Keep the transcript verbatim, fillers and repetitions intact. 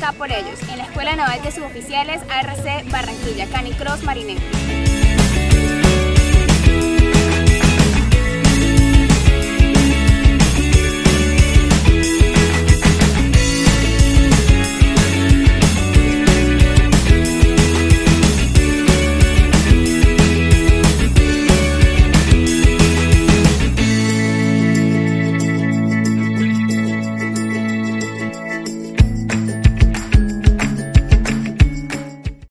acá por ellos, en la Escuela Naval de Suboficiales A R C Barranquilla, Canicross Marinero.